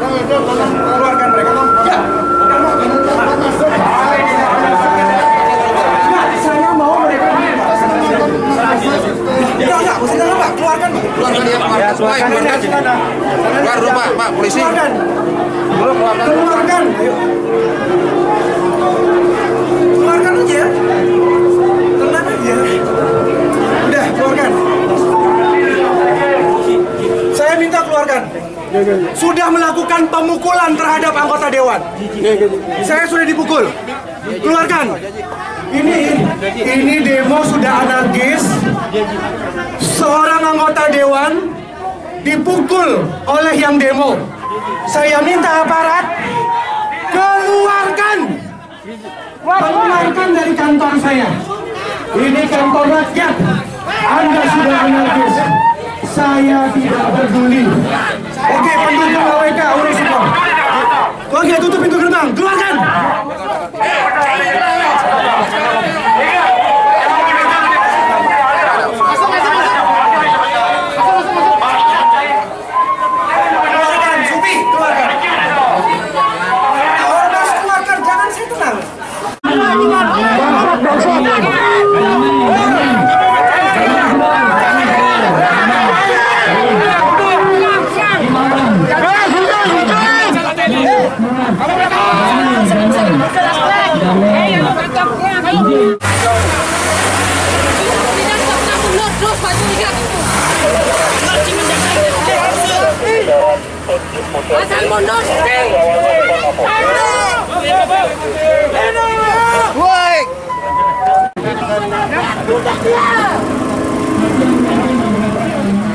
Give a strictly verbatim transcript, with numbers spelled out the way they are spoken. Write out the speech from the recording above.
Keluarkan mereka, Bang. Ya. Saya mau mereka. Ya, ya, mesti Pak. Keluarkan, Pak. Keluarkan dia, Pak. Keluarkan. Keluar dulu, Pak. Pak, polisi. Keluarkan. Keluarkan. Ayo. Keluarkan aja. Tenang aja. Udah, keluarkan. Saya minta keluarkan. Sudah melakukan pemukulan terhadap anggota dewan. Saya sudah dipukul. Keluarkan. Ini ini demo sudah anarkis. Seorang anggota dewan dipukul oleh yang demo. Saya minta aparat keluarkan. Keluarkan dari kantor saya. Ini kantor rakyat. Anda sudah anarkis. Saya tidak peduli. Oke, pendukung A W K urus semua. Oke, tutup pintu gerbang. Keluarkan. Keluarkan, Supi, keluarkan. Ormas keluarkan, jangan saya tenang. Asal mundur. Woi.